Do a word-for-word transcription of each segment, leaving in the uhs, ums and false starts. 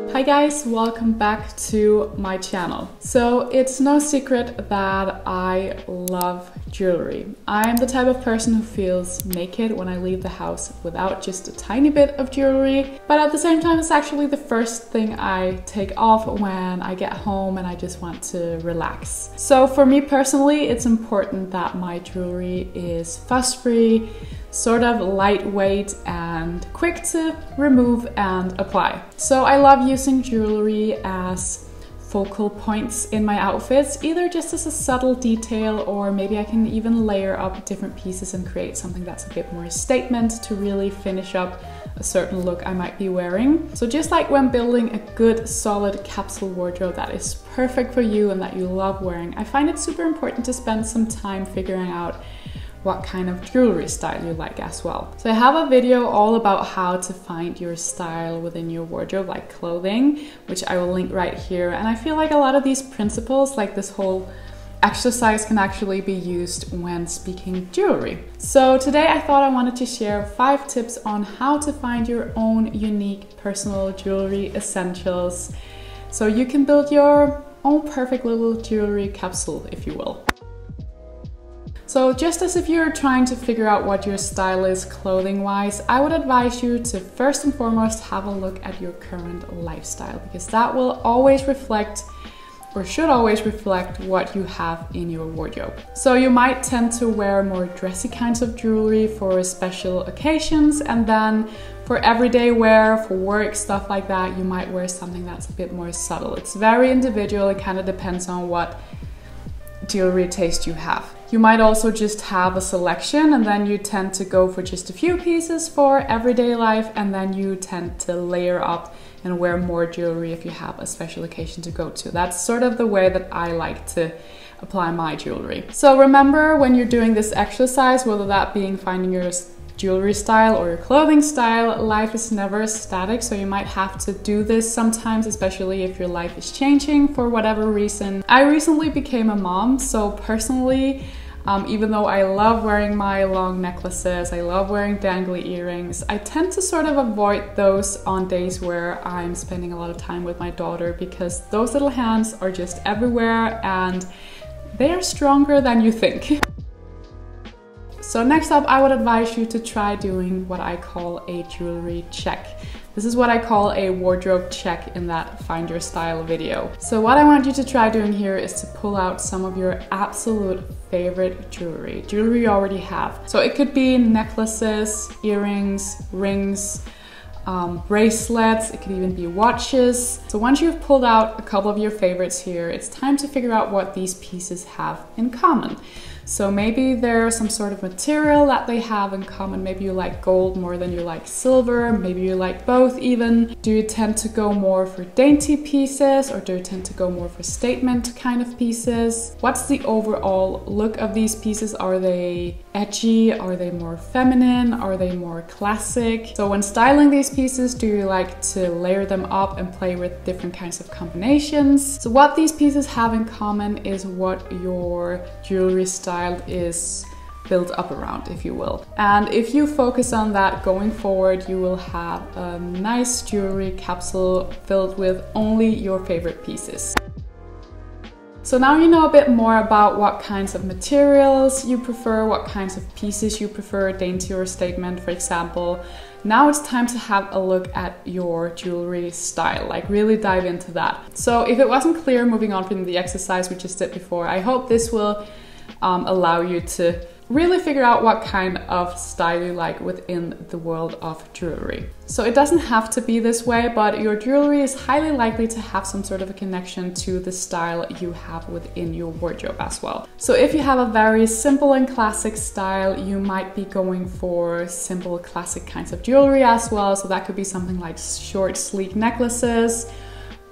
Hi guys, welcome back to my channel. So it's no secret that I love jewelry. I'm the type of person who feels naked when I leave the house without just a tiny bit of jewelry, but at the same time it's actually the first thing I take off when I get home and I just want to relax. So for me personally, it's important that my jewelry is fuss-free, sort of lightweight and quick to remove and apply. So I love using jewelry as focal points in my outfits, either just as a subtle detail, or maybe I can even layer up different pieces and create something that's a bit more statement to really finish up a certain look I might be wearing. So just like when building a good solid capsule wardrobe that is perfect for you and that you love wearing, I find it super important to spend some time figuring out what kind of jewelry style you like as well. So I have a video all about how to find your style within your wardrobe, like clothing, which I will link right here. And I feel like a lot of these principles, like this whole exercise, can actually be used when speaking jewelry. So today I thought I wanted to share five tips on how to find your own unique personal jewelry essentials, so you can build your own perfect little jewelry capsule, if you will. So just as if you're trying to figure out what your style is clothing-wise, I would advise you to first and foremost have a look at your current lifestyle, because that will always reflect, or should always reflect, what you have in your wardrobe. So you might tend to wear more dressy kinds of jewelry for special occasions, and then for everyday wear, for work, stuff like that, you might wear something that's a bit more subtle. It's very individual, it kind of depends on what jewelry taste you have. You might also just have a selection, and then you tend to go for just a few pieces for everyday life, and then you tend to layer up and wear more jewelry if you have a special occasion to go to. That's sort of the way that I like to apply my jewelry. So remember, when you're doing this exercise, whether that being finding your jewelry style or your clothing style, life is never static, so you might have to do this sometimes, especially if your life is changing for whatever reason. I recently became a mom, so personally, um, even though I love wearing my long necklaces, I love wearing dangly earrings, I tend to sort of avoid those on days where I'm spending a lot of time with my daughter, because those little hands are just everywhere and they are stronger than you think. So next up, I would advise you to try doing what I call a jewelry check. This is what I call a wardrobe check in that Find Your Style video. So what I want you to try doing here is to pull out some of your absolute favorite jewelry, jewelry you already have. So it could be necklaces, earrings, rings, Um, bracelets, it could even be watches. So once you've pulled out a couple of your favorites here, it's time to figure out what these pieces have in common. So maybe there's some sort of material that they have in common. Maybe you like gold more than you like silver, maybe you like both even. Do you tend to go more for dainty pieces, or do you tend to go more for statement kind of pieces? What's the overall look of these pieces? Are they edgy? Are they more feminine? Are they more classic? So when styling these pieces, do you like to layer them up and play with different kinds of combinations? So what these pieces have in common is what your jewelry style is built up around, if you will. And if you focus on that going forward, you will have a nice jewelry capsule filled with only your favorite pieces. So now you know a bit more about what kinds of materials you prefer, what kinds of pieces you prefer, dainty or statement, for example. Now it's time to have a look at your jewelry style, like really dive into that. So if it wasn't clear moving on from the exercise we just did before, I hope this will um, allow you to really figure out what kind of style you like within the world of jewelry. So it doesn't have to be this way, but your jewelry is highly likely to have some sort of a connection to the style you have within your wardrobe as well. So if you have a very simple and classic style, you might be going for simple classic kinds of jewelry as well. So that could be something like short, sleek necklaces,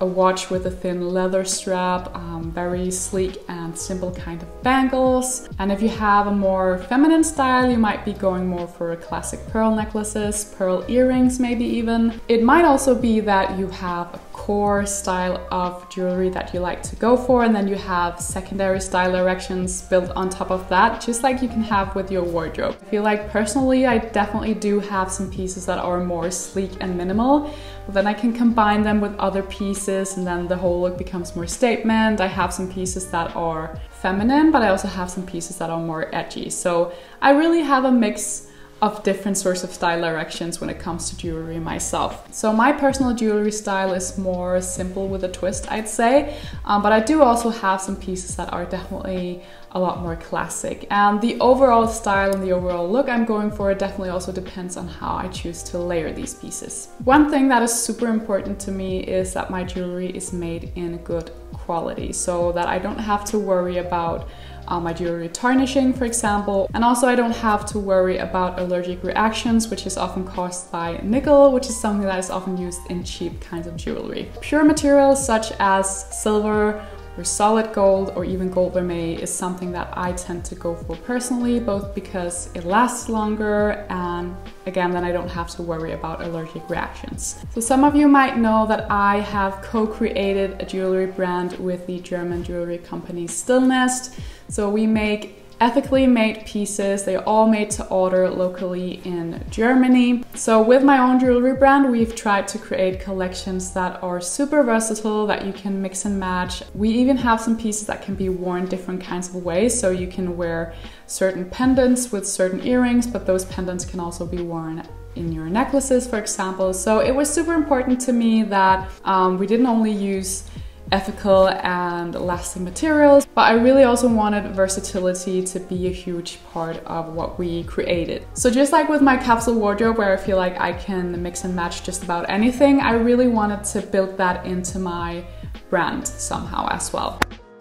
a watch with a thin leather strap, um, very sleek and simple kind of bangles. And if you have a more feminine style, you might be going more for classic pearl necklaces, pearl earrings maybe even. It might also be that you have a core style of jewelry that you like to go for, and then you have secondary style directions built on top of that, just like you can have with your wardrobe. I feel like personally I definitely do have some pieces that are more sleek and minimal, but then I can combine them with other pieces and then the whole look becomes more statement. I have some pieces that are feminine, but I also have some pieces that are more edgy. So I really have a mix of different sorts of style directions when it comes to jewelry myself. So my personal jewelry style is more simple with a twist, I'd say, um, but I do also have some pieces that are definitely a lot more classic. And the overall style and the overall look I'm going for definitely also depends on how I choose to layer these pieces. One thing that is super important to me is that my jewelry is made in good quality, so that I don't have to worry about Uh, my jewelry tarnishing, for example. And also I don't have to worry about allergic reactions, which is often caused by nickel, which is something that is often used in cheap kinds of jewelry. Pure materials such as silver or solid gold or even gold vermeil is something that I tend to go for personally, both because it lasts longer and again, then I don't have to worry about allergic reactions. So some of you might know that I have co-created a jewelry brand with the German jewelry company Stillnest. So we make ethically made pieces. They're all made to order locally in Germany. So with my own jewelry brand, we've tried to create collections that are super versatile, that you can mix and match. We even have some pieces that can be worn different kinds of ways. So you can wear certain pendants with certain earrings, but those pendants can also be worn in your necklaces, for example. So it was super important to me that um, we didn't only use ethical and lasting materials, but I really also wanted versatility to be a huge part of what we created. So just like with my capsule wardrobe, where I feel like I can mix and match just about anything, I really wanted to build that into my brand somehow as well.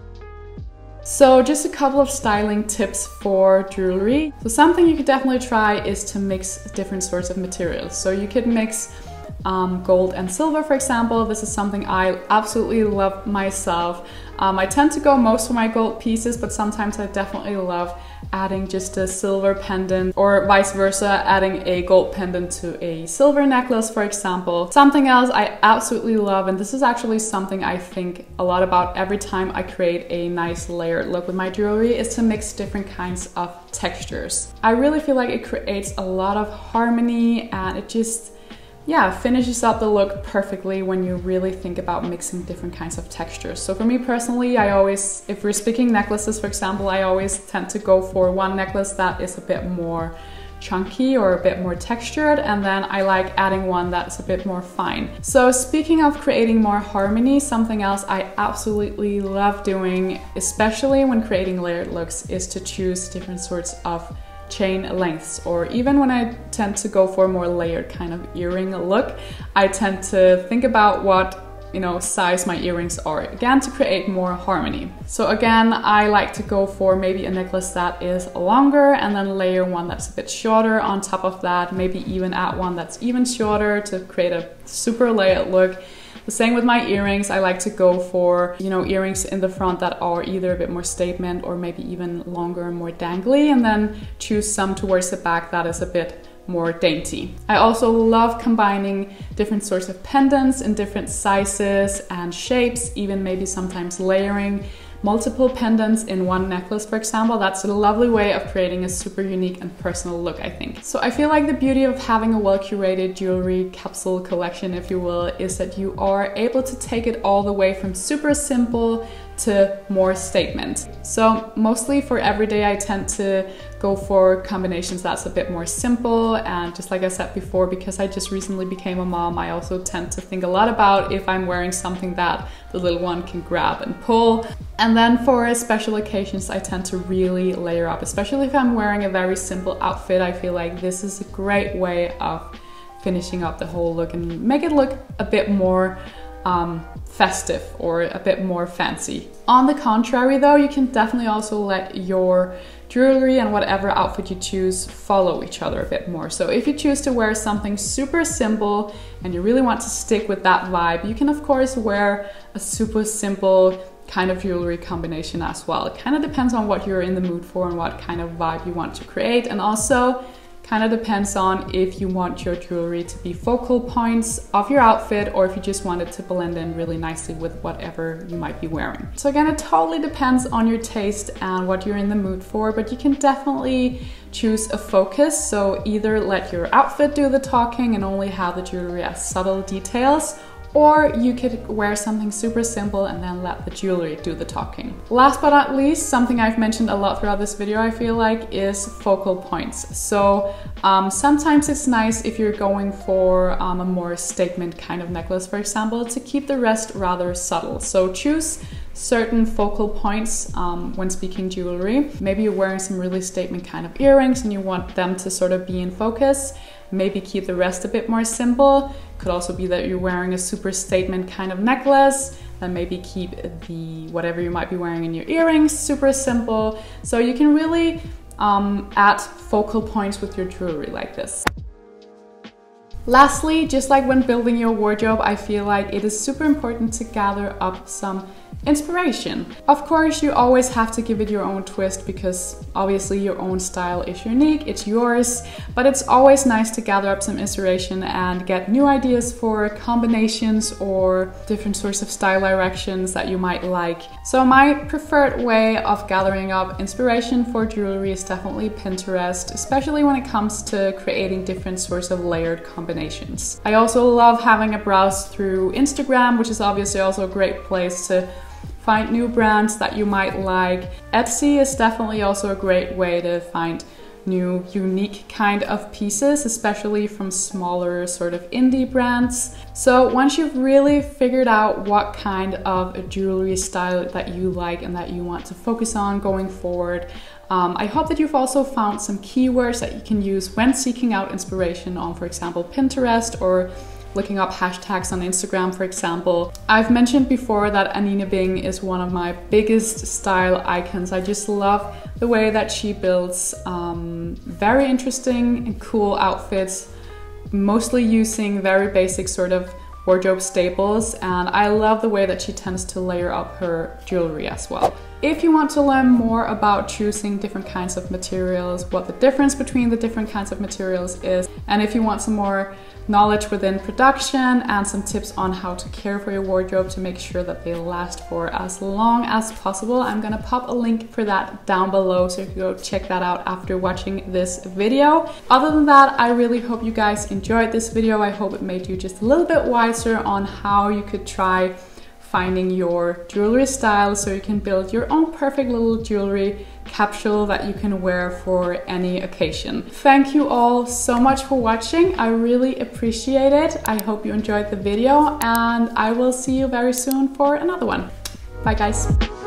So just a couple of styling tips for jewelry. So something you could definitely try is to mix different sorts of materials. So you could mix Um, gold and silver, for example. This is something I absolutely love myself. Um, I tend to go most for my gold pieces, but sometimes I definitely love adding just a silver pendant, or vice versa, adding a gold pendant to a silver necklace, for example. Something else I absolutely love, and this is actually something I think a lot about every time I create a nice layered look with my jewelry, is to mix different kinds of textures. I really feel like it creates a lot of harmony, and it just yeah, finishes up the look perfectly when you really think about mixing different kinds of textures. So for me personally, I always, if we're speaking necklaces, for example, I always tend to go for one necklace that is a bit more chunky or a bit more textured, and then I like adding one that's a bit more fine. So speaking of creating more harmony, something else I absolutely love doing, especially when creating layered looks, is to choose different sorts of chain lengths, or even when I tend to go for a more layered kind of earring look, I tend to think about what, you know, size my earrings are, again, to create more harmony. So again, I like to go for maybe a necklace that is longer and then layer one that's a bit shorter on top of that, maybe even add one that's even shorter to create a super layered look. The same with my earrings. I like to go for, you know, earrings in the front that are either a bit more statement or maybe even longer and more dangly, and then choose some towards the back that is a bit more dainty. I also love combining different sorts of pendants in different sizes and shapes, even maybe sometimes layering multiple pendants in one necklace, for example. That's a lovely way of creating a super unique and personal look, I think. So I feel like the beauty of having a well-curated jewelry capsule collection, if you will, is that you are able to take it all the way from super simple to more statement. So mostly for everyday, I tend to go for combinations that's a bit more simple, and just like I said before, because I just recently became a mom, I also tend to think a lot about if I'm wearing something that the little one can grab and pull. And then for special occasions, I tend to really layer up, especially if I'm wearing a very simple outfit. I feel like this is a great way of finishing up the whole look and make it look a bit more um, festive or a bit more fancy. On the contrary though, you can definitely also let your jewelry and whatever outfit you choose follow each other a bit more. So if you choose to wear something super simple and you really want to stick with that vibe, you can of course wear a super simple kind of jewelry combination as well. It kind of depends on what you're in the mood for and what kind of vibe you want to create, and also kind of depends on if you want your jewelry to be focal points of your outfit or if you just want it to blend in really nicely with whatever you might be wearing. So again, it totally depends on your taste and what you're in the mood for, but you can definitely choose a focus. So either let your outfit do the talking and only have the jewelry as subtle details, or you could wear something super simple and then let the jewelry do the talking. Last but not least, something I've mentioned a lot throughout this video, I feel like, is focal points. So um, sometimes it's nice if you're going for um, a more statement kind of necklace, for example, to keep the rest rather subtle. So choose certain focal points um, when speaking jewelry. Maybe you're wearing some really statement kind of earrings and you want them to sort of be in focus. Maybe keep the rest a bit more simple. Could also be that you're wearing a super statement kind of necklace, then maybe keep the whatever you might be wearing in your earrings super simple. So you can really um, add focal points with your jewelry like this. Lastly, just like when building your wardrobe, I feel like it is super important to gather up some inspiration. Of course, you always have to give it your own twist because obviously your own style is unique, it's yours, but it's always nice to gather up some inspiration and get new ideas for combinations or different sorts of style directions that you might like. So my preferred way of gathering up inspiration for jewelry is definitely Pinterest, especially when it comes to creating different sorts of layered combinations. I also love having a browse through Instagram, which is obviously also a great place to find new brands that you might like. Etsy is definitely also a great way to find new unique kind of pieces, especially from smaller sort of indie brands. So once you've really figured out what kind of a jewelry style that you like and that you want to focus on going forward, um, I hope that you've also found some keywords that you can use when seeking out inspiration on, for example, Pinterest or looking up hashtags on Instagram, for example. I've mentioned before that Anine Bing is one of my biggest style icons. I just love the way that she builds um, very interesting and cool outfits, mostly using very basic sort of wardrobe staples, and I love the way that she tends to layer up her jewelry as well. If you want to learn more about choosing different kinds of materials, what the difference between the different kinds of materials is, and if you want some more knowledge within production and some tips on how to care for your wardrobe to make sure that they last for as long as possible, I'm gonna pop a link for that down below so you can go check that out after watching this video. Other than that, I really hope you guys enjoyed this video. I hope it made you just a little bit wiser on how you could try finding your jewelry style so you can build your own perfect little jewelry capsule that you can wear for any occasion. Thank you all so much for watching. I really appreciate it. I hope you enjoyed the video and I will see you very soon for another one. Bye guys.